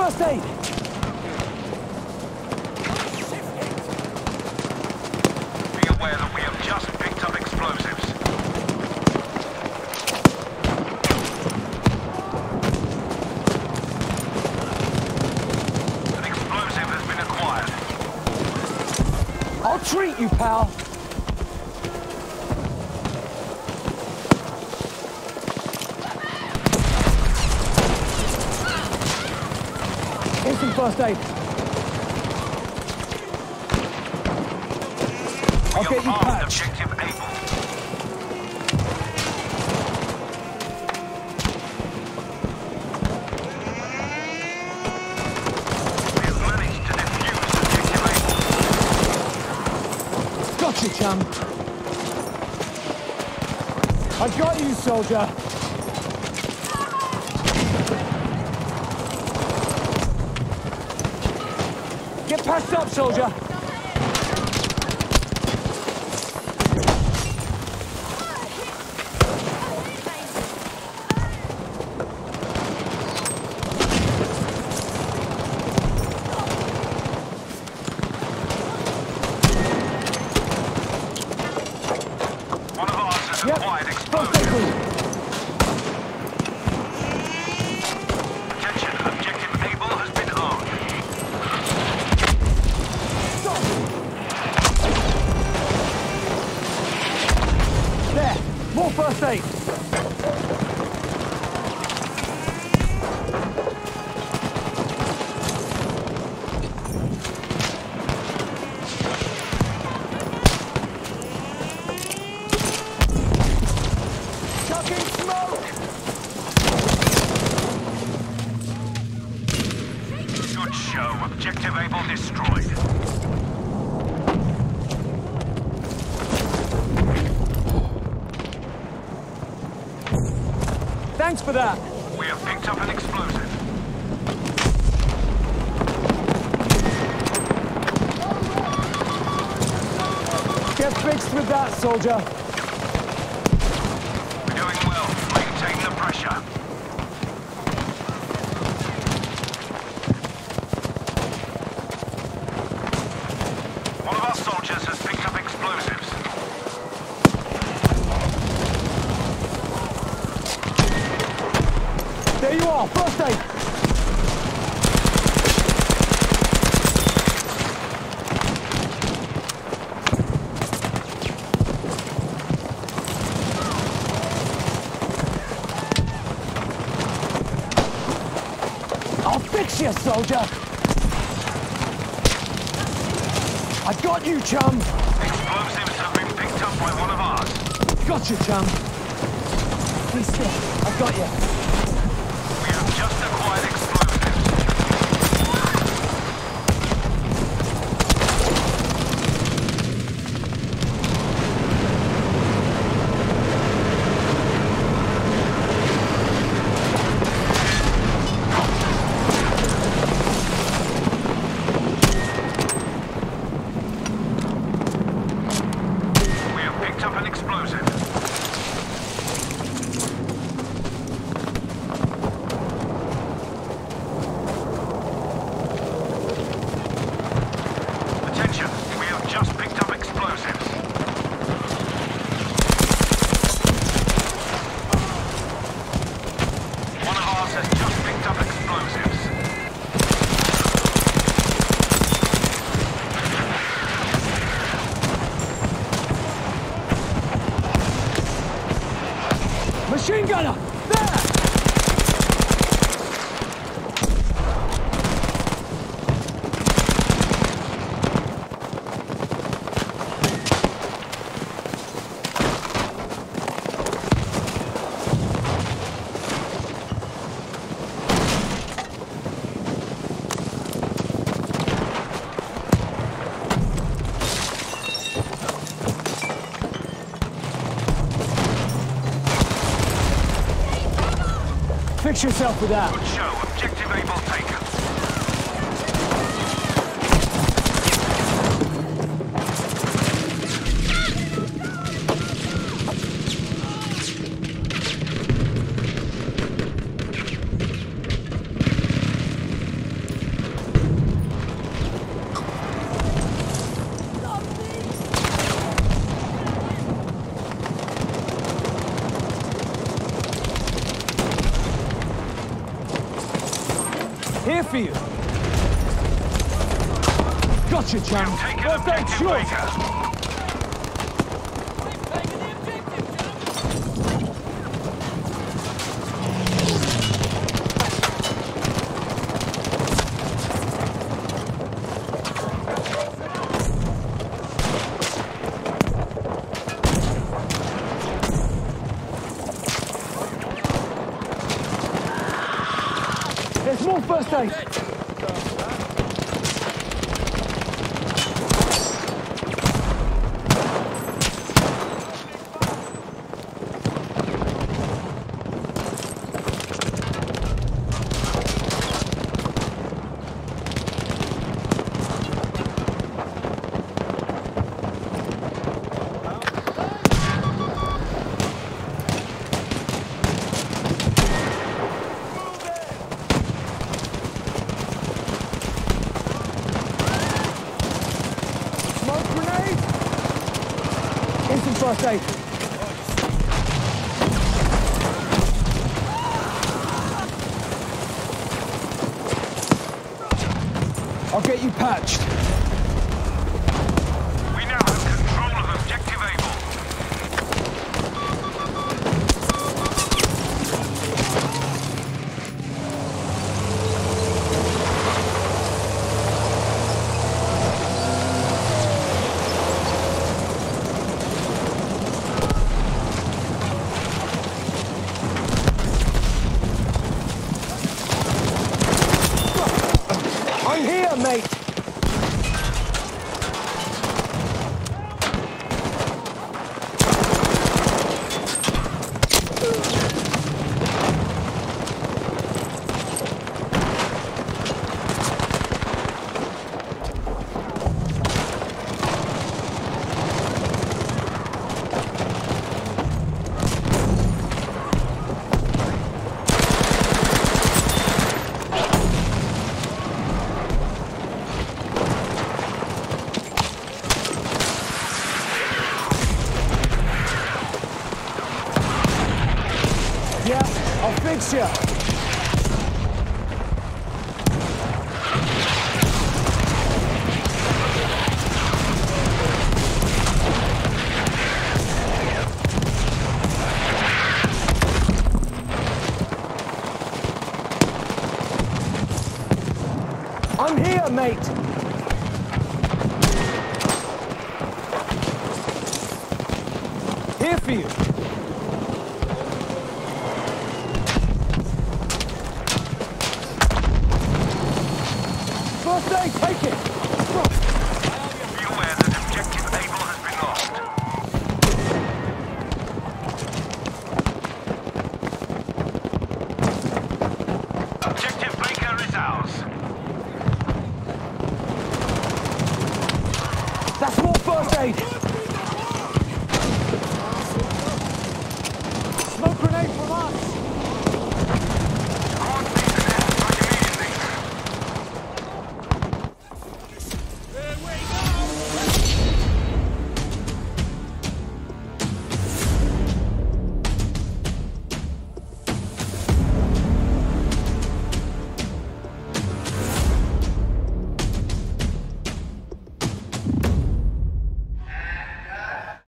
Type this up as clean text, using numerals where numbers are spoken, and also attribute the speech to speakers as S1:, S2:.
S1: first aid!
S2: Be aware that we have just picked up explosives. An explosive has been acquired.
S1: I'll treat you, pal! Here's some first aid. I'll get you patched.
S2: Objective able. We have managed to defuse objective able.
S1: Gotcha, chum. I got you, soldier. Get patched up, soldier.
S2: One of ours has acquired
S1: First
S2: explosives.
S1: aid, please.
S2: Attention, objective able has been owned.
S1: There, more first aid. Chucking smoke!
S2: Good show. Objective able destroyed.
S1: Thanks for that.
S2: We have picked up an explosive.
S1: Get fixed with that, soldier.
S2: We're doing well. Maintain the pressure. One of our soldiers has picked up explosives.
S1: There you are, first aid. I'll fix you, soldier. I got you, chum.
S2: Explosives have been picked up by one of ours.
S1: Gotcha, chum. Please still. I got you.
S2: We have just acquired explosives. We have picked up an explosive. Attention, we have just picked up explosives. One of ours has just picked up explosives.
S1: Machine gunner! There! Fix yourself with that.
S2: Good show. Objective able taken.
S1: Here for you. Gotcha, chum.
S2: Taking
S1: First aid,
S2: objective
S1: sure.
S2: Baker.
S1: There's more first aid. Smoke grenade. Here's some first aid. I'll get you patched.
S2: We now have control of objective Able.
S1: I'm here, mate. Yeah, I'll fix you. I'm here, mate. Here for you. First aid, take it!
S2: Be aware that objective Able has been lost. Objective Baker is ours.
S1: That's more first aid! Smoke grenade from us!